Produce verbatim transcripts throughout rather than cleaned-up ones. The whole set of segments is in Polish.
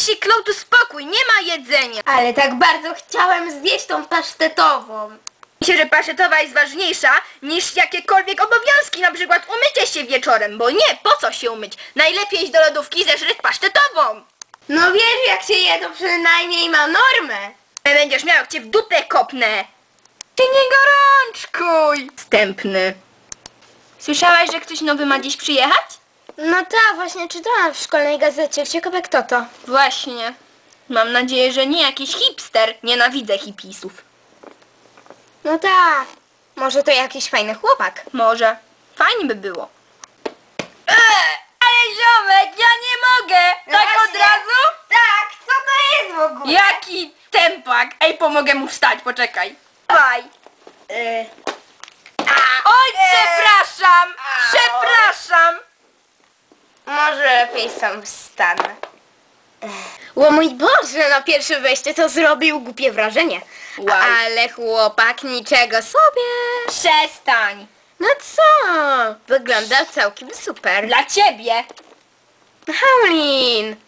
się, Klautu, spokój, nie ma jedzenia. Ale tak bardzo chciałem zjeść tą pasztetową. Myślę, że pasztetowa jest ważniejsza niż jakiekolwiek obowiązki, na przykład umycie się wieczorem, bo nie, po co się umyć? Najlepiej iść do lodówki zeżreć pasztetową. No wiesz, jak się je, to przynajmniej ma normę. Będziesz miał, jak cię w dupę kopnę. Ty nie gorączkuj. Wstępny. Słyszałaś, że ktoś nowy ma dziś przyjechać? No tak, właśnie czytałam w szkolnej gazecie. Ciekawe kto to. Właśnie. Mam nadzieję, że nie jakiś hipster. Nienawidzę hipisów. No tak. Może to jakiś fajny chłopak. Może. Fajnie by było. Eee, ale ziomek, ja nie mogę! No Tak właśnie. od razu? Tak, co to jest w ogóle? Jaki tempak! Ej, pomogę mu wstać, poczekaj. Dawaj. Y, Oj, Eee. przepraszam! Au. Przepraszam! może lepiej sam wstanę. O mój Boże, na pierwsze wejście to zrobił głupie wrażenie. Wow. Ale chłopak niczego sobie. Przestań! No co? Wygląda całkiem super. Dla ciebie! Haulin!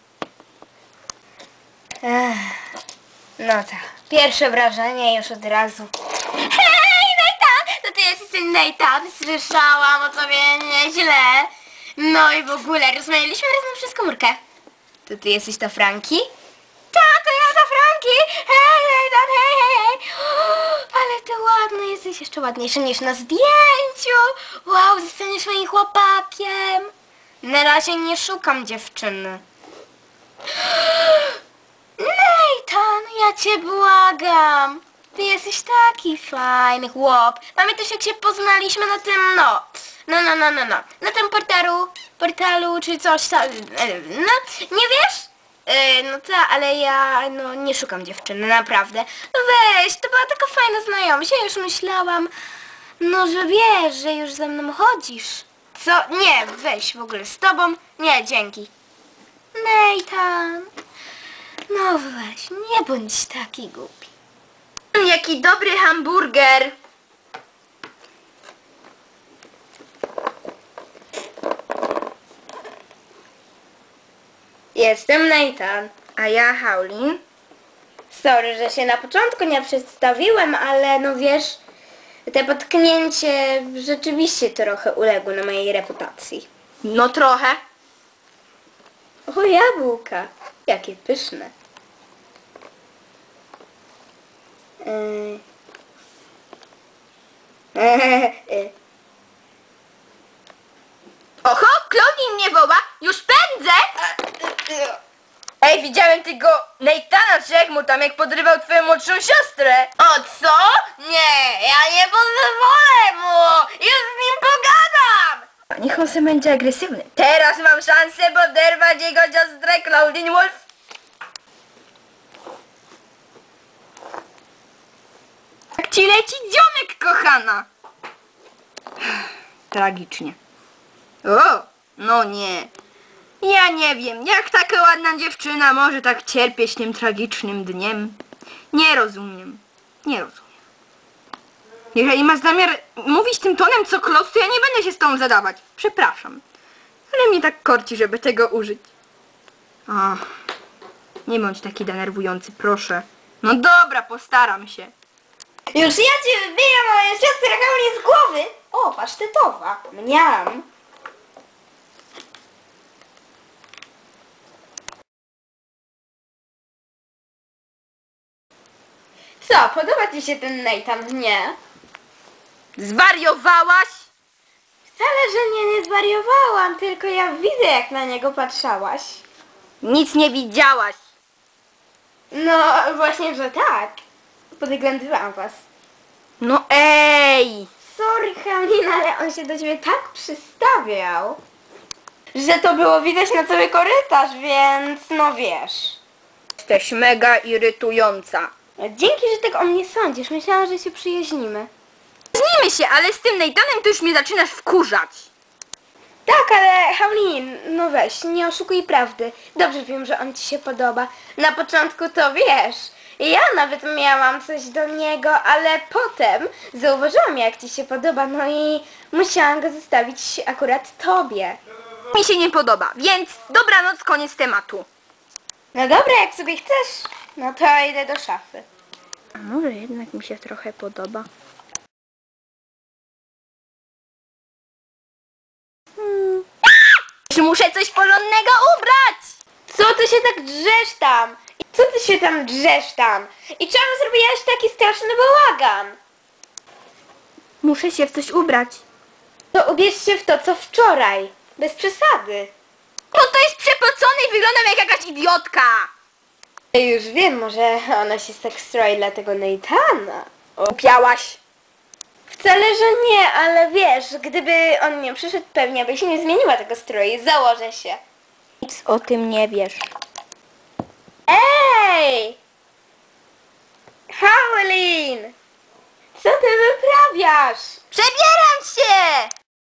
Ech, no tak. Pierwsze wrażenie już od razu. Hej, Nathan! To ty jesteś ten Nathan. Słyszałam o tobie nieźle. No i w ogóle rozmawialiśmy razem przez komórkę. To ty jesteś ta Franki? Tak, to ja ta Franki! Hej, Nathan, hej, hej, hej! O, ale ty ładny jesteś, jeszcze ładniejszy niż na zdjęciu! Wow, zostaniesz moim chłopakiem! Na razie nie szukam dziewczyny. Nathan, ja cię błagam. Ty jesteś taki fajny chłop. Pamiętasz, jak się poznaliśmy na tym, no, no, no, no, no, no, na tym portalu, portalu czy coś tam, no, nie wiesz? Yy, no tak, ale ja, no, nie szukam dziewczyny, naprawdę. No weź, to była taka fajna znajomość, ja już myślałam, no, że wiesz, że już ze mną chodzisz. Co? Nie, weź w ogóle z tobą, nie, dzięki. Nathan, no weź, nie bądź taki głupi. Mm, jaki dobry hamburger! Jestem Nathan. A ja Haulin. Sorry, że się na początku nie przedstawiłem, ale no wiesz, te potknięcie rzeczywiście trochę uległo na mojej reputacji. No trochę. O, jabłka, jakie pyszne. Yy. Yy. Oho, Claudine mnie woła! Już pędzę! Ej, widziałem tego Nathana, czy jak mu tam, jak podrywał twoją młodszą siostrę. O co? Nie, ja nie pozwolę mu! Już z nim pogadam! Niech on sobie będzie agresywny. Teraz mam szansę poderwać jego siostrę Claudine Wolf. Jak ci leci dzionek, kochana? Tragicznie. O, no nie. Ja nie wiem, jak taka ładna dziewczyna może tak cierpieć tym tragicznym dniem. Nie rozumiem. Nie rozumiem. Jeżeli masz zamiar mówić tym tonem co Klaus, to ja nie będę się z tobą zadawać. Przepraszam. Ale mnie tak korci, żeby tego użyć. Ach, nie bądź taki denerwujący, proszę. No dobra, postaram się. Już ja cię wybijam, moja siostra mnie z głowy. O, pasztetowa. Mniam. Co, podoba ci się ten Nathan? Nie? Zwariowałaś? Wcale, że nie, nie zwariowałam, tylko ja widzę, jak na niego patrzałaś. Nic nie widziałaś. No, właśnie, że tak. Podglądałam was. No ej! Sorry, Haulin, ale on się do ciebie tak przystawiał, że to było widać na cały korytarz, więc no wiesz. Jesteś mega irytująca. Dzięki, że tak o mnie sądzisz. Myślałam, że się przyjaźnimy. Znijmy się, ale z tym Nathanem to już mnie zaczynasz wkurzać. Tak, ale Haulin, no weź, nie oszukuj prawdy. Dobrze wiem, że on ci się podoba. Na początku to wiesz. Ja nawet miałam coś do niego, ale potem zauważyłam, jak ci się podoba, no i musiałam go zostawić akurat tobie. Mi się nie podoba, więc dobranoc, koniec tematu. No dobra, jak sobie chcesz, no to idę do szafy. A może jednak mi się trochę podoba. Hmm. Czy muszę coś porządnego ubrać? Co ty się tak drzesz tam? Co ty się tam drzesz tam? I czemu zrobiłaś taki straszny bałagan? Muszę się w coś ubrać. To ubierz się w to, co wczoraj. Bez przesady. No to jest przepocony i wyglądam jak jakaś idiotka. Ja już wiem, może ona się tak stroi dla tego Nathana. Upiałaś. Wcale, że nie, ale wiesz, gdyby on nie przyszedł, pewnie byś nie zmieniła tego stroju. Założę się. Nic o tym nie wiesz. Ej! Howlin! Co ty wyprawiasz? Przebieram się!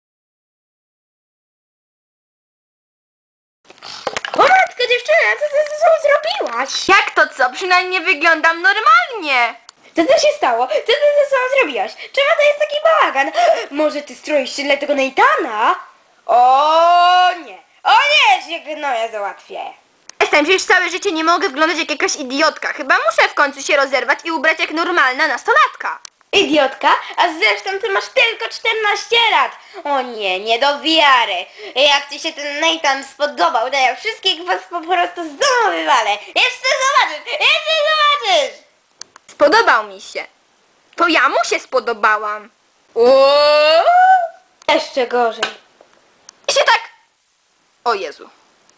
O matko, dziewczyna, co ty ze sobą zrobiłaś? Jak to co? Przynajmniej wyglądam normalnie. Co to się stało? Co ty ze sobą zrobiłaś? Czemu to jest taki bałagan? Może ty stroisz się dla tego Nathana? O nie! O nie, się gnoja załatwię. Jestem, przecież całe życie nie mogę wyglądać jak jakaś idiotka. Chyba muszę w końcu się rozerwać i ubrać jak normalna nastolatka. Idiotka? A zresztą ty masz tylko czternaście lat. O nie, nie do wiary. Jak ci się ten Nathan spodobał, to ja wszystkich was po prostu z domu wywalę. Jeszcze zobaczysz, jeszcze zobaczysz. Spodobał mi się. To ja mu się spodobałam. Uuu, jeszcze gorzej. I się tak... O Jezu.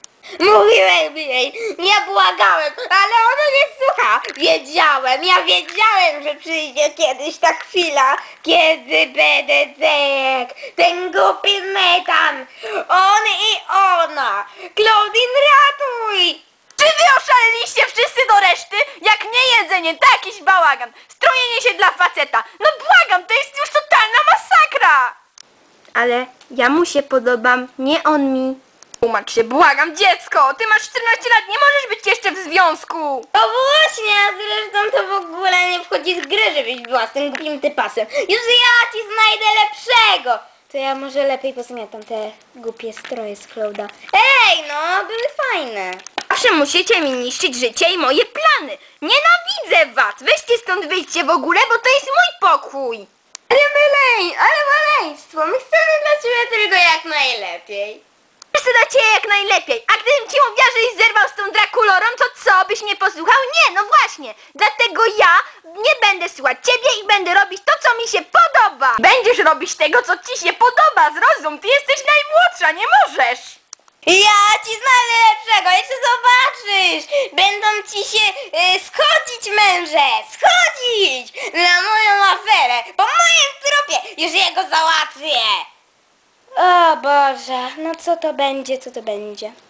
Mówiłem jej, nie błagałem, ale ona nie słucha. Wiedziałem, ja wiedziałem, że przyjdzie kiedyś ta chwila, kiedy będę tak, ten głupi Nathan, on i ona. Claudine, ratuj! Czy wy oszaleliście wszyscy do reszty? Jak nie jedzenie, to jakiś bałagan. Strojenie się dla faceta. No błagam, to jest już totalna masakra. Ale ja mu się podobam, nie on mi. Tłumacz się, błagam, dziecko! Ty masz czternaście lat, nie możesz być jeszcze w związku! No właśnie, a zresztą to w ogóle nie wchodzi z gry, żebyś była z tym głupim typasem. Już ja ci znajdę lepszego! To ja może lepiej pozmiatam te głupie stroje z Clouda. Ej, no, były fajne. Zawsze musicie mi niszczyć życie i moje plany! Nienawidzę was! Weźcie stąd, wyjdźcie w ogóle, bo to jest mój pokój! Ale malej, ale maleństwo, my chcemy dla ciebie tylko jak najlepiej. Chcę dla ciebie jak najlepiej, a gdybym ci mówiła, żeś zerwał z tą Drakulorą, to co, byś mnie posłuchał? Nie, no właśnie! Dlatego ja nie będę słuchać ciebie i będę robić to, co mi się podoba! Będziesz robić tego, co ci się podoba, zrozum! Ty jesteś najmłodsza, nie możesz! Ja ci znajdę lepszego, jeszcze zobaczysz! Będą ci się y, schodzić męże, schodzić! Na moją aferę, po moim trupie, już jego załatwię! O Boże, no co to będzie, co to będzie?